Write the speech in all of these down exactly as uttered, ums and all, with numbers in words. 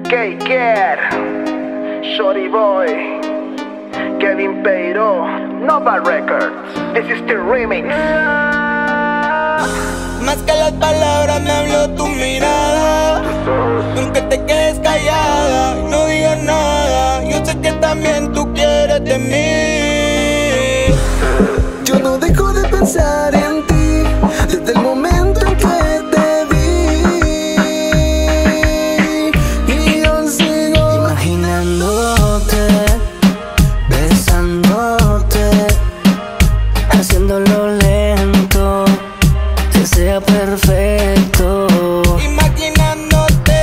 K-Care, Shorty Boy, Kevin Peiro, Nova Records. This is the remix. Más que las palabras me habló tu mirada. Nunca te quedes callada, no digas nada. Yo sé que también tú quieres de mí. Yo no dejo de pensar en ti desde el momento en que te vi. Y yo sigo imaginándote, besándote, haciéndolo lento, que sea perfecto. Imaginándote,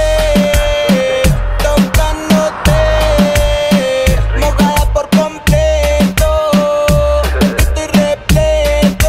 tocándote, mojada por completo. Estoy repleto.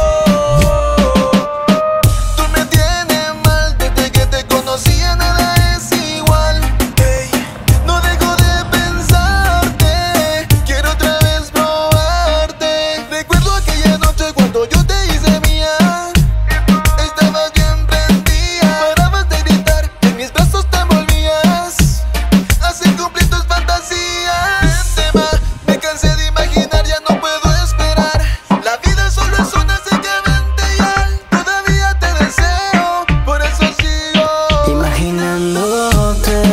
Tú me tienes mal desde que te conocí, nada es igual. Ey, no dejo de pensarte, quiero otra vez probarte. Recuerdo aquella noche cuando yo te hice mía. Estabas bien prendida, parabas de gritar, en mis brazos te envolvías. Así cumplí tus fantasías. Tema, me cansé de imaginar, ya no puedo esperar. La vida solo es una secamente ideal. Todavía te deseo, por eso sigo imaginándote,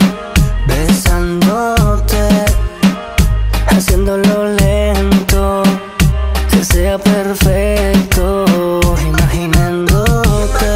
besándote, haciéndolo lento, que sea perfecto. Imaginándote,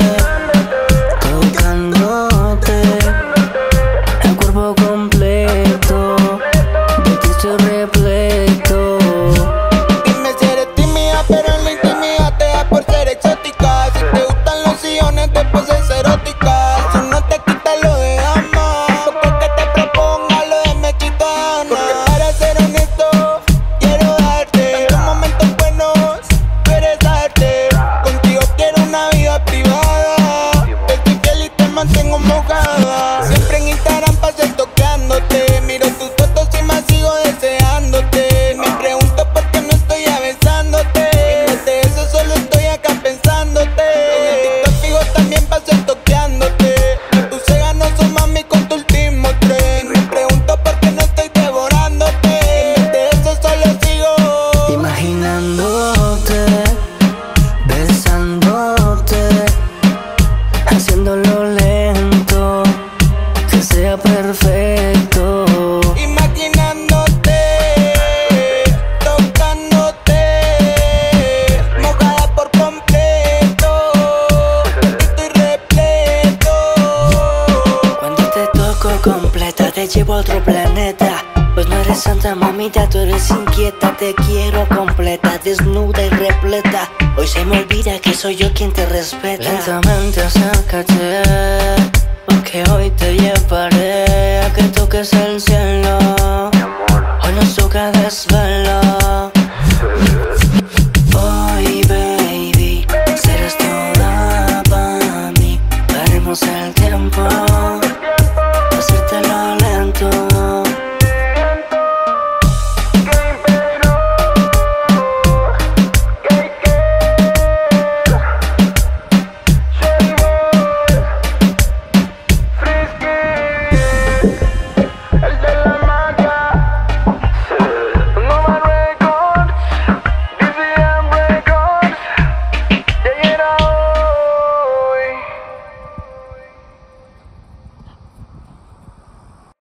tocándote, el cuerpo completo, de ti estoy repleto. Dime si eres tímida, pero en la intimidad te da por ser exótica. Si te gustan los sillones de poses eróticas, si no te quita lo de dama, porque te proponga lo de mexicana. Porque para ser honesto, quiero darte tantos momentos buenos, tú eres arte. Contigo quiero una vida privada, te estoy fiel y te mantengo mojada. Siempre en Instagram paso tocándote, miro tus fotos y más sigo deseándote. Me pregunto por qué no estoy ya besándote, y no de eso solo estoy acá pensándote. En el TikTok fijo también paso toqueándote. Tú se ganó su mami con tu último tren. Me pregunto por qué no estoy devorándote, y no de eso solo sigo Imaginándote, besándote, haciéndolo lento, que sea perfecto. imaginándote, tocándote, mojada por completo. Estoy repleto. Cuando te toco completa, te llevo a otro planeta. Pues no eres santa mamita, tú eres inquieta. Te quiero completa, desnuda y repleta. Hoy se me olvida que soy yo quien te respeta. Lentamente acércate, porque hoy te llevaré a que toques el cielo. Hoy nos toca desvelo. Hoy, baby, serás toda para mí. Paremos el tiempo, hacértelo lento. Frisky.